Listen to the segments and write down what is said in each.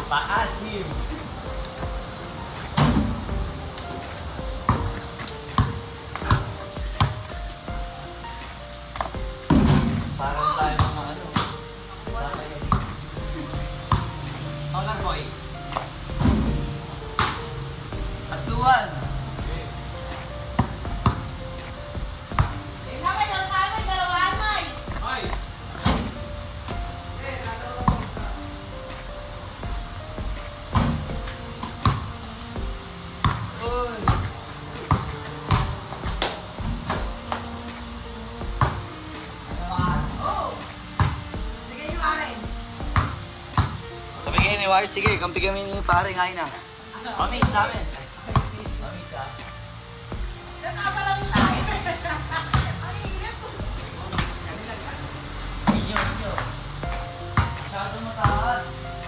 Paasim. Parang tayo mga ano. Solar boys. Tatluan. Sige, kampi kami ni pare, ngayon na. Mami, sa amin. Mami, sa amin. Nakapala mo tayo. Inyo. Masyadong mataas.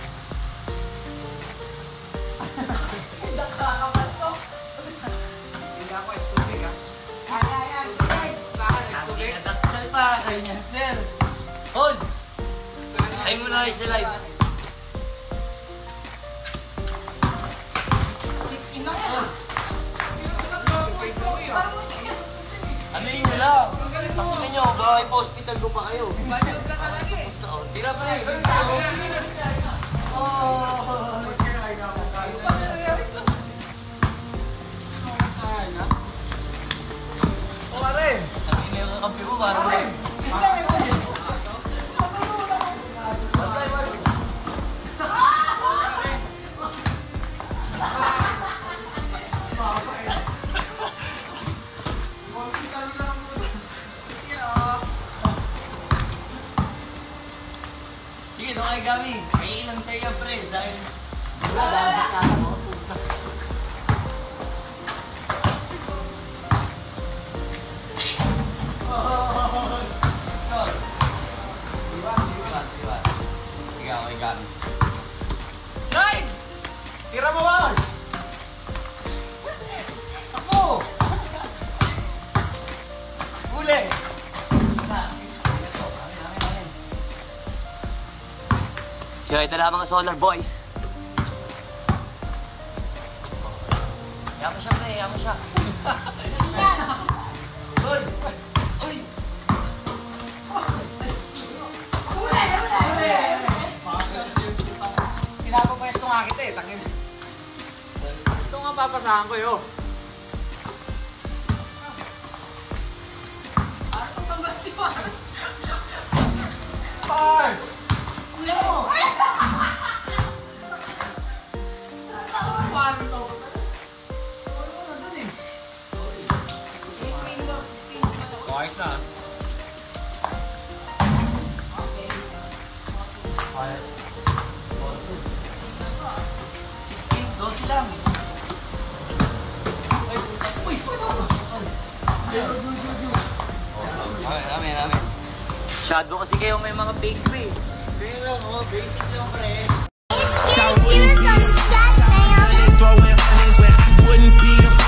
Nakakamal to. Hindi ako estubig ha. Ayan. Gustahan estubig. Nakakal pa kayo niyan, sir. Hold! Ay mo na isa live. Ano yun nyo lang? Pakinggan nyo, baka ipa-hospital ko pa kayo. Baliw ka talaga eh. Tira pa rin. O pare! Ang ina yung kakampi mo, parang sige, doon kayo Gami. May ilang sa'yo, pre. Dahil wala, dami ka mo. Sige, okay, Gami. Nine! Tira mo ba? Ako! Huli! Yo, ito na mga solar boys. Yaman siya, pre. Yaman siya. Uy! Uy! Pinapapwesto nga kita eh, tangin. Ito nga papasahan ko yun. Parang pagtambat si Parang. Pars! Uli mo! Paano to? Ano mo na dun eh? Spin mo lang. Ayos na. Okay. 16, 12 lang. Amin. Shadow kasi kayo may mga fake eh. Pero, basic lang, pre. Throwing hundreds when I wouldn't be the